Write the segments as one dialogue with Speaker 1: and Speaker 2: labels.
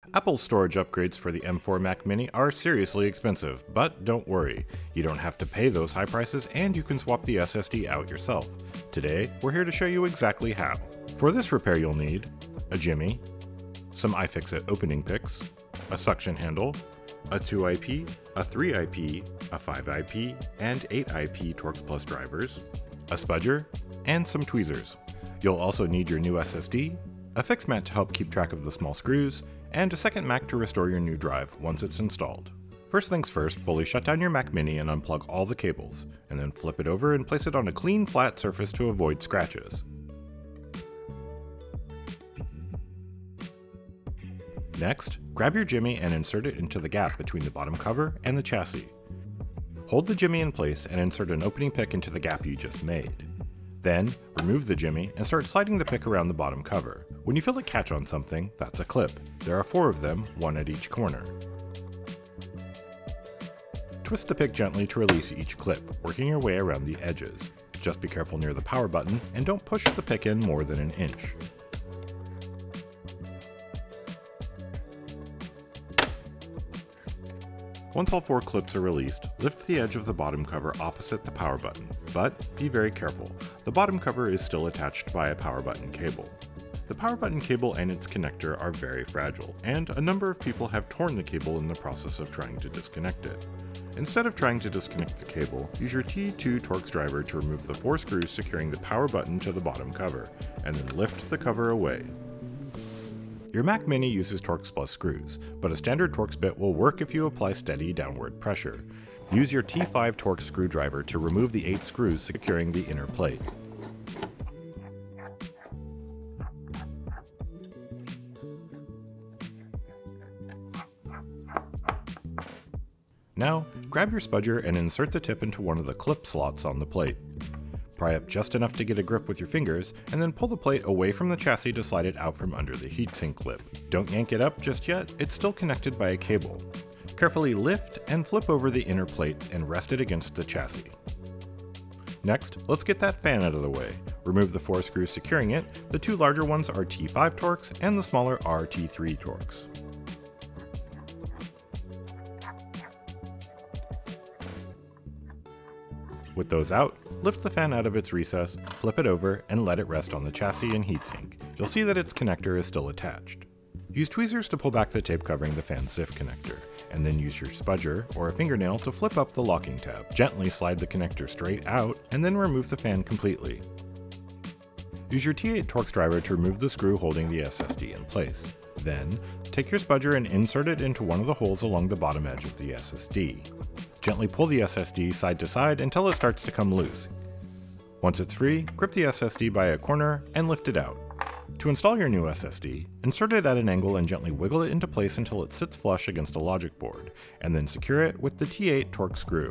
Speaker 1: Apple's storage upgrades for the M4 Mac Mini are seriously expensive, but don't worry, you don't have to pay those high prices and you can swap the SSD out yourself. Today, we're here to show you exactly how. For this repair you'll need a jimmy, some iFixit opening picks, a suction handle, a 2IP, a 3IP, a 5IP, and 8IP Torx Plus drivers, a spudger, and some tweezers. You'll also need your new SSD, a fix mat to help keep track of the small screws, and a second Mac to restore your new drive once it's installed. First things first, fully shut down your Mac Mini and unplug all the cables, and then flip it over and place it on a clean, flat surface to avoid scratches. Next, grab your jimmy and insert it into the gap between the bottom cover and the chassis. Hold the jimmy in place and insert an opening pick into the gap you just made. Then, remove the jimmy and start sliding the pick around the bottom cover. When you feel it catch on something, that's a clip. There are 4 of them, 1 at each corner. Twist the pick gently to release each clip, working your way around the edges. Just be careful near the power button and don't push the pick in more than an inch. Once all 4 clips are released, lift the edge of the bottom cover opposite the power button, but be very careful. The bottom cover is still attached by a power button cable. The power button cable and its connector are very fragile, and a number of people have torn the cable in the process of trying to disconnect it. Instead of trying to disconnect the cable, use your T2 Torx driver to remove the 4 screws securing the power button to the bottom cover, and then lift the cover away. Your Mac Mini uses Torx Plus screws, but a standard Torx bit will work if you apply steady downward pressure. Use your T5 Torx screwdriver to remove the 8 screws securing the inner plate. Now, grab your spudger and insert the tip into one of the clip slots on the plate. Pry up just enough to get a grip with your fingers, and then pull the plate away from the chassis to slide it out from under the heatsink lip. Don't yank it up just yet, it's still connected by a cable. Carefully lift and flip over the inner plate and rest it against the chassis. Next, let's get that fan out of the way. Remove the 4 screws securing it. The 2 larger ones are T5 Torx and the smaller are T3 Torx. With those out, lift the fan out of its recess, flip it over, and let it rest on the chassis and heatsink. You'll see that its connector is still attached. Use tweezers to pull back the tape covering the fan's ZIF connector, and then use your spudger or a fingernail to flip up the locking tab. Gently slide the connector straight out, and then remove the fan completely. Use your T8 Torx driver to remove the screw holding the SSD in place. Then, take your spudger and insert it into one of the holes along the bottom edge of the SSD. Gently pull the SSD side to side until it starts to come loose. Once it's free, grip the SSD by a corner and lift it out. To install your new SSD, insert it at an angle and gently wiggle it into place until it sits flush against a logic board, and then secure it with the T8 Torx screw.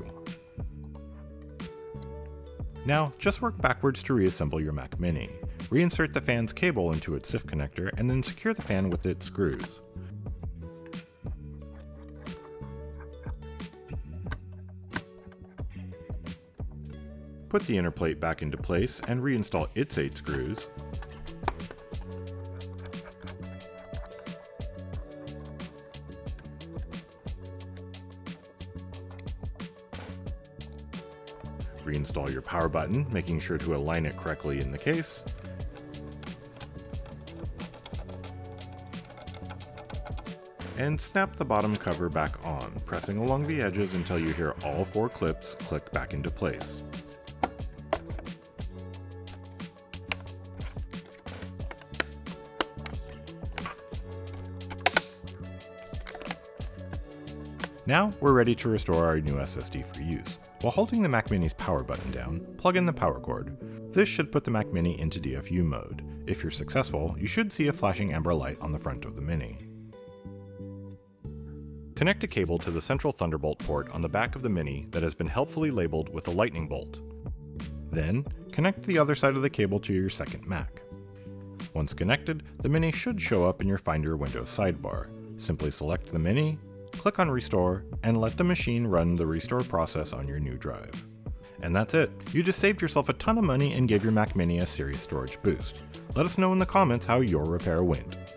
Speaker 1: Now, just work backwards to reassemble your Mac Mini. Reinsert the fan's cable into its ZIF connector and then secure the fan with its screws. Put the inner plate back into place and reinstall its 8 screws. Reinstall your power button, making sure to align it correctly in the case. And snap the bottom cover back on, pressing along the edges until you hear all 4 clips click back into place. Now, we're ready to restore our new SSD for use. While holding the Mac Mini's power button down, plug in the power cord. This should put the Mac Mini into DFU mode. If you're successful, you should see a flashing amber light on the front of the Mini. Connect a cable to the central Thunderbolt port on the back of the Mini that has been helpfully labeled with a lightning bolt. Then, connect the other side of the cable to your second Mac. Once connected, the Mini should show up in your Finder Windows sidebar. Simply select the Mini, click on Restore, and let the machine run the restore process on your new drive. And that's it. You just saved yourself a ton of money and gave your Mac Mini a serious storage boost. Let us know in the comments how your repair went.